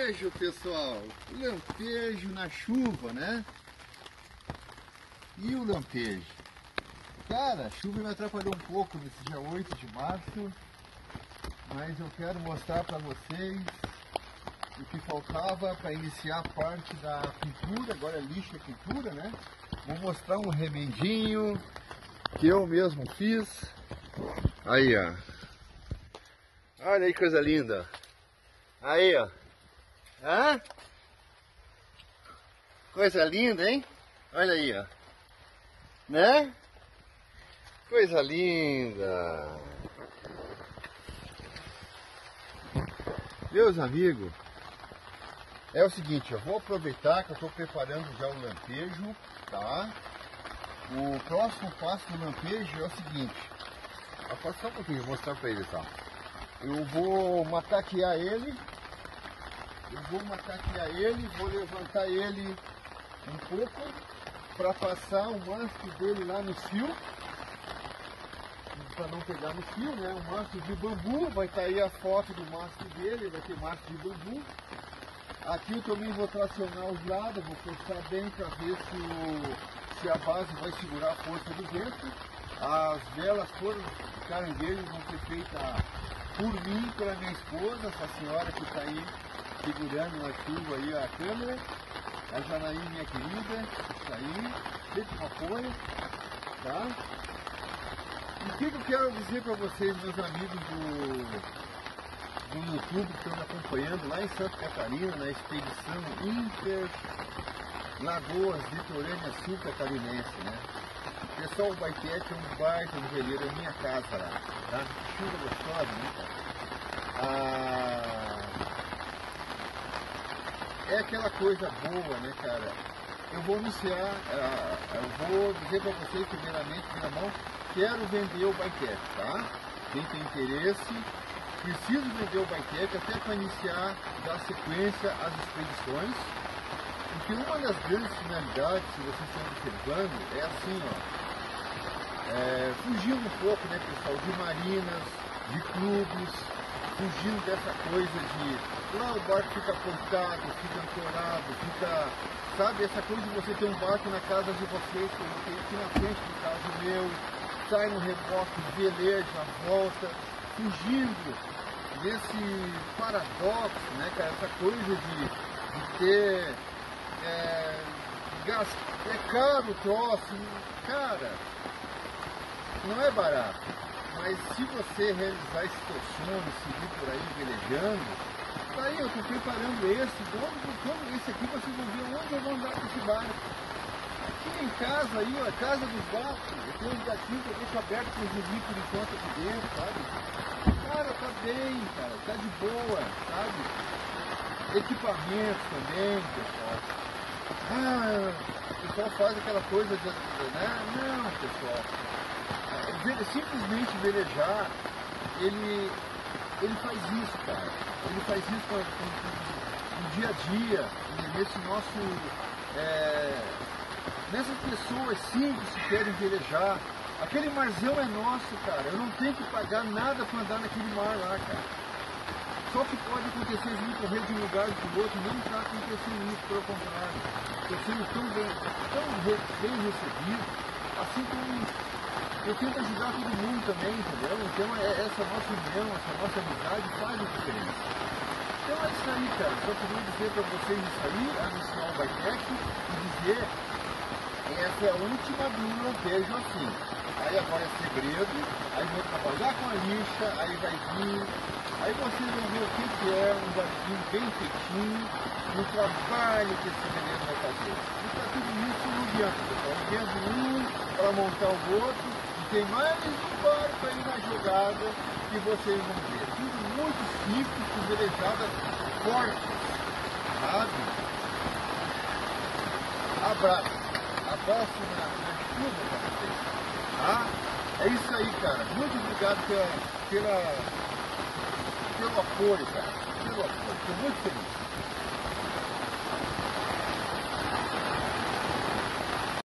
lampejo, pessoal. Lampejo na chuva, né? E o lampejo? Cara, a chuva me atrapalhou um pouco nesse dia 8 de março, mas eu quero mostrar para vocês o que faltava para iniciar a parte da pintura. Agora é lixa a pintura, né? Vou mostrar um remendinho que eu mesmo fiz. Aí, ó. Olha aí, coisa linda. Aí, ó. Hã? Coisa linda, hein? Olha aí, ó. Né? Coisa linda. Meus amigos, é o seguinte, eu vou aproveitar que eu estou preparando já o lampejo, tá? O próximo passo do lampejo é o seguinte. Pode só um pouquinho, vou mostrar para ele, tá? Eu vou macaquear ele. Vou levantar ele um pouco para passar o mastro dele lá no fio, para não pegar no fio, né? Um mastro de bambu, vai estar aí a foto do mastro dele, vai ter mastro de bambu. Aqui eu também vou tracionar os lados, vou forçar bem para ver se a base vai segurar a força do vento. As velas todas de caranguejo vão ser feitas por mim, pela minha esposa, essa senhora que está aí segurando na chuva aí a câmera. A Janaí, minha querida, está aí, sempre com apoio, tá? E o que eu quero dizer para vocês, meus amigos do YouTube que estão me acompanhando lá em Santa Catarina, na expedição Inter Lagoas Litorânea Sul Catarinense, né? Pessoal, o Baikete é um baita de veleiro, é minha casa lá, tá? Chuva gostosa, né, cara? É aquela coisa boa, né, cara? Eu vou anunciar, eu vou dizer para vocês primeiramente, na mão, quero vender o Baikete, tá? Quem tem interesse, preciso vender o Baikete até para iniciar, dar sequência às expedições. Porque uma das grandes finalidades, se vocês estão observando, é assim, ó. Fugindo um pouco, né, pessoal, de marinas, de clubes, fugindo dessa coisa de lá o barco fica apontado, fica ancorado, fica, sabe, essa coisa de você ter um barco na casa de vocês, que eu vou ter aqui na frente do caso meu, sai no reboque, veleja, volta, fugindo desse paradoxo, né, cara, essa coisa de ter gasto, é caro o troço, cara, não é barato, mas se você realizar esse teu sonho, seguir por aí velejando, tá aí, eu estou preparando esse aqui vocês vão ver onde eu vou andar com esse barco. Aqui em casa aí, ó, casa dos gatos, eu tenho uns gatinhos que eu deixo aberto com os vizinhos por enquanto aqui dentro, sabe? Cara, tá bem, cara, tá de boa, sabe? Equipamentos também, pessoal. O pessoal faz aquela coisa de, né? Não, pessoal. Simplesmente velejar, ele faz isso, cara. Ele faz isso no dia a dia, nesse nosso, nessas pessoas simples que querem velejar. Aquele marzão é nosso, cara. Eu não tenho que pagar nada para andar naquele mar lá, cara. Só que pode acontecer de ir correr de um lugar para o outro, não está acontecendo isso, pelo contrário. Estou sendo tão bem recebido, assim como eu tento ajudar todo mundo também, entendeu? Então essa nossa união, essa nossa amizade faz a diferença. Então é isso aí, cara. Só queria dizer para vocês isso aí, anunciar o Baikete e dizer essa é a última do lampejo assim. Aí agora é segredo, aí vou trabalhar com a lixa, aí vai vir, aí vocês vão ver o que é um barquinho bem feitinho, no trabalho que esse veleiro vai fazer. E tá tudo isso no adianta, pessoal. Vendo um para montar o outro, e tem mais um barco aí na jogada que vocês vão ver. Tudo muito simples, com velejadas fortes, sabe? Abraço na chuva para vocês. Tá? É isso aí, cara. Muito obrigado pelo apoio, cara. Pelo apoio. Estou muito feliz.